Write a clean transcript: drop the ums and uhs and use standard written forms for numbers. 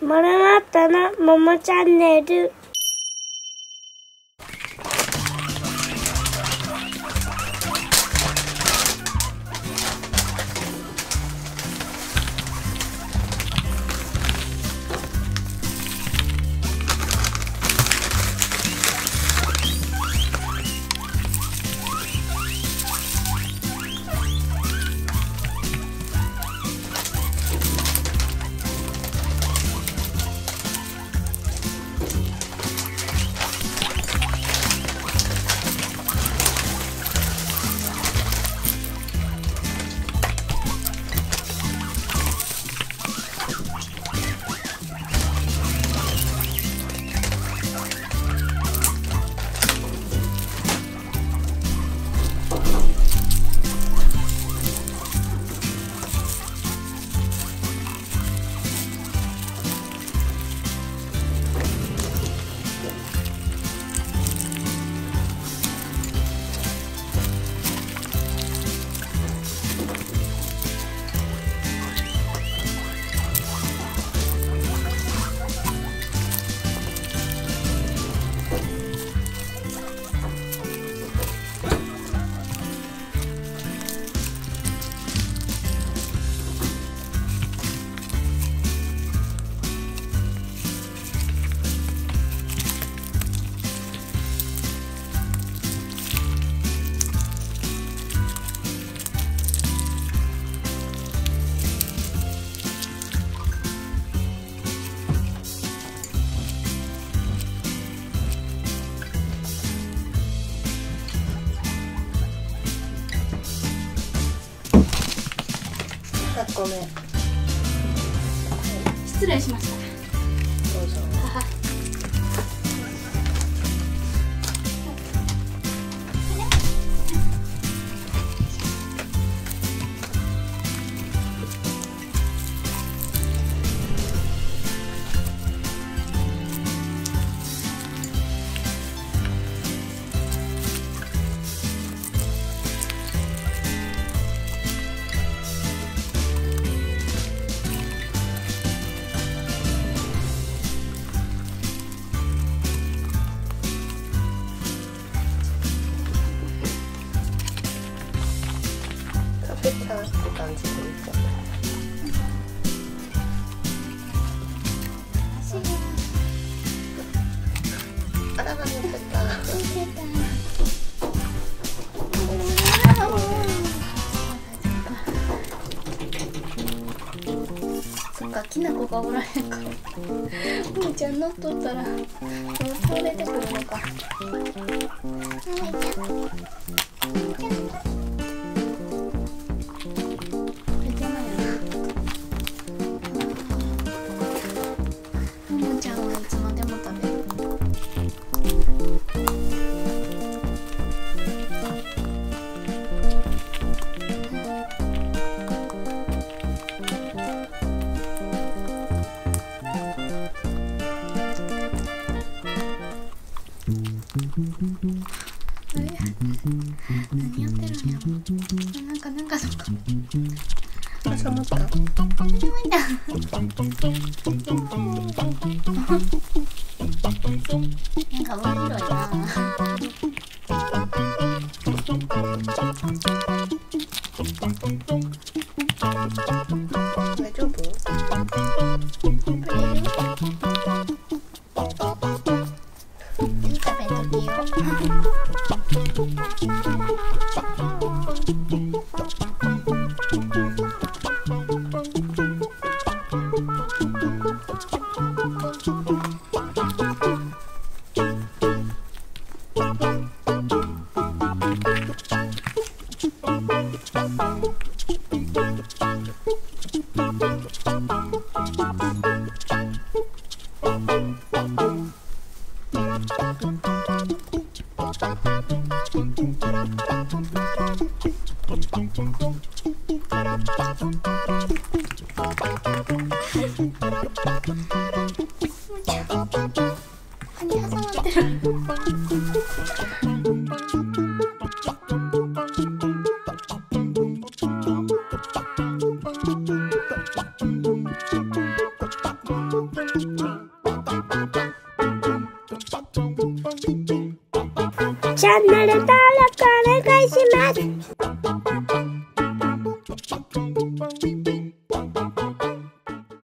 マルマットのももチャンネル。 ごめん。 失礼しました。 どうぞ。食べたって感じでいいかな。あらが抜けた。 そっか、きなこがおらへんから。ももちゃん乗っとったら、倒れてくるのか。ももちゃんはいつまでも食べる。何やってるんやろ。なんかそっか。 挟まった。 なんか面白いな。 大丈夫？ くれる？食べときよ。歯に挟まってる。 チャンネル登録お願いします。